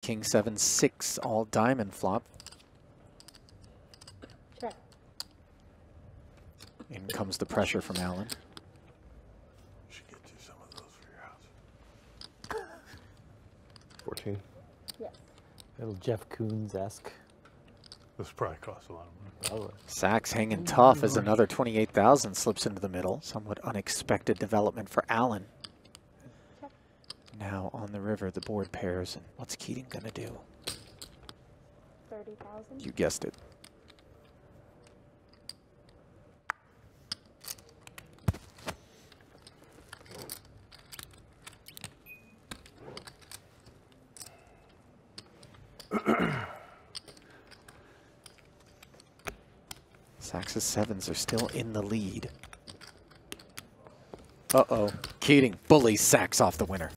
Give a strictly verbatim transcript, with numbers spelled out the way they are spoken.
king seven six all diamond flop. Check. In comes the pressure from Alan. Should get you some of those for your house. fourteen. Yes. Little Jeff Koons-esque. This probably costs a lot of money. Oh, Sachs hanging tough as another twenty-eight thousand slips into the middle. Somewhat unexpected development for Alan. Check. Now on the river, the board pairs. And what's Keating gonna do? thirty thousand. You guessed it. Sachs's sevens are still in the lead. Uh-oh. Keating bullies Sachs off the winner.